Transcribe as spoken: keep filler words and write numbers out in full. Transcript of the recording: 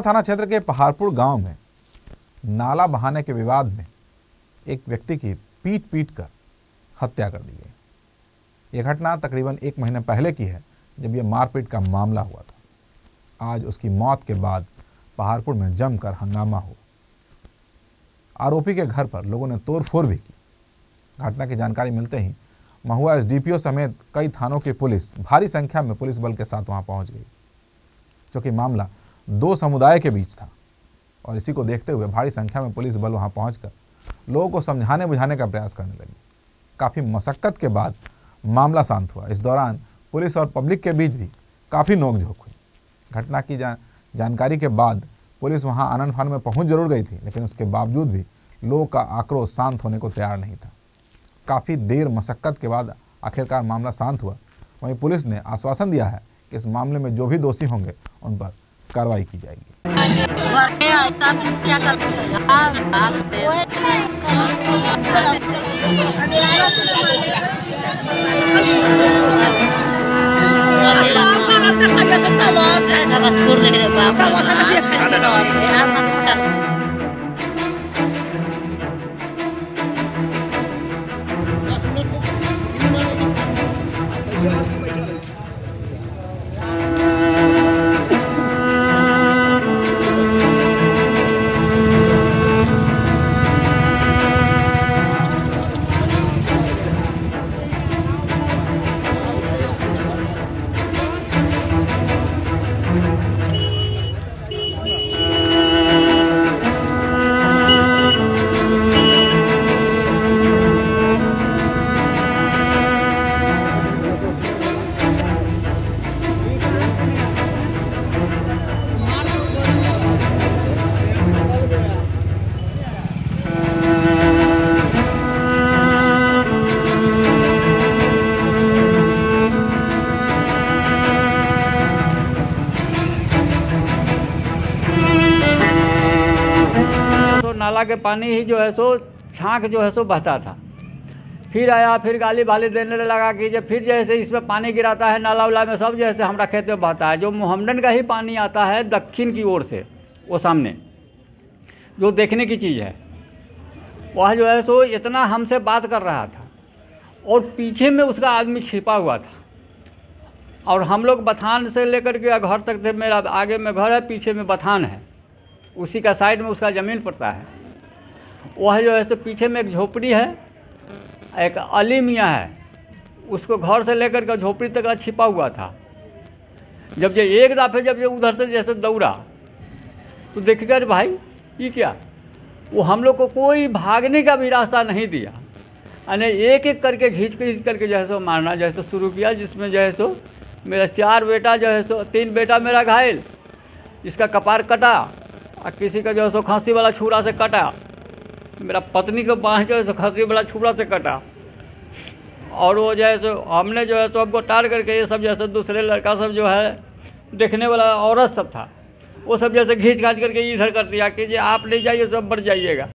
थाना क्षेत्र के पहाड़पुर गांव में नाला बहाने के विवाद में एक व्यक्ति की पीट पीट कर हत्या कर दी गई। यह घटना तकरीबन एक महीने पहले की है, जब यह मारपीट का मामला हुआ था। आज उसकी मौत के बाद पहाड़पुर में जमकर हंगामा हुआ। आरोपी के घर पर लोगों ने तोड़फोड़ भी की। घटना की जानकारी मिलते ही महुआ एसडीपीओ समेत कई थानों की पुलिस भारी संख्या में पुलिस बल के साथ वहां पहुंच गई, क्योंकि मामला दो समुदाय के बीच था। और इसी को देखते हुए भारी संख्या में पुलिस बल वहां पहुंचकर लोगों को समझाने बुझाने का प्रयास करने लगी। काफ़ी मशक्कत के बाद मामला शांत हुआ। इस दौरान पुलिस और पब्लिक के बीच भी काफ़ी नोकझोंक हुई। घटना की जान जानकारी के बाद पुलिस वहां आनन फान में पहुंच जरूर गई थी, लेकिन उसके बावजूद भी लोगों का आक्रोश शांत होने को तैयार नहीं था। काफ़ी देर मशक्कत के बाद आखिरकार मामला शांत हुआ। वहीं पुलिस ने आश्वासन दिया है कि इस मामले में जो भी दोषी होंगे उन पर कार्रवाई की जाएगी। नाला के पानी ही जो है सो छांक जो है सो बहता था। फिर आया, फिर गाली बाली देने लगा कि जब फिर जैसे इसमें पानी गिराता है नाला उला में, सब जैसे हमारा खेत में बहता है। जो मोहम्मदन का ही पानी आता है दक्षिण की ओर से, वो सामने जो देखने की चीज़ है, वह जो है सो इतना हमसे बात कर रहा था और पीछे में उसका आदमी छिपा हुआ था। और हम लोग बथान से लेकर के घर तक थे। मेरा आगे में घर है, पीछे में बथान है, उसी का साइड में उसका ज़मीन पड़ता है। वह जो है सो पीछे में एक झोपड़ी है, एक अली मियाँ है, उसको घर से लेकर के झोपड़ी तक छिपा हुआ था। जब ये एक दफ़े जब ये उधर से जैसे दौड़ा तो देखिएगा अरे भाई ये क्या, वो हम लोग को कोई भागने का भी रास्ता नहीं दिया। यानी एक एक करके घींच खींच करके जो है सो मारना जैसे शुरू किया, जिसमें जो है सो मेरा चार बेटा जो है सो तीन बेटा मेरा घायल, इसका कपार कटा और किसी का जो है सो खांसी वाला छुरा से कटा। मेरा पत्नी को बाँह जो है सो खांसी वाला छुरा से कटा। और वो जो है सो हमने जो है सो हमको टार करके ये सब जैसे दूसरे लड़का सब जो है देखने वाला औरत सब था, वो सब जैसे घींच घाँच करके इधर कर दिया कि जी आप ले जाइए, सब बढ़ जाइएगा।